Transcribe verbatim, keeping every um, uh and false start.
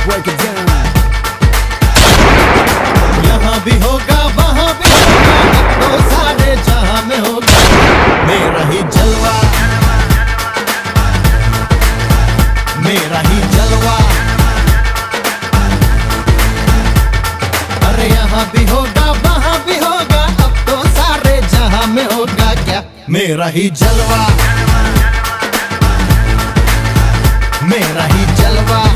break it down. यहाँ भी होगा वहाँ भी होगा, तो सारे जहां में होगा मेरा ही जलवा, मेरा ही जलवा। अरे यहाँ भी होगा वहाँ भी होगा, अब तो सारे जहां में होगा क्या, मेरा ही जलवा, मेरा ही जलवा।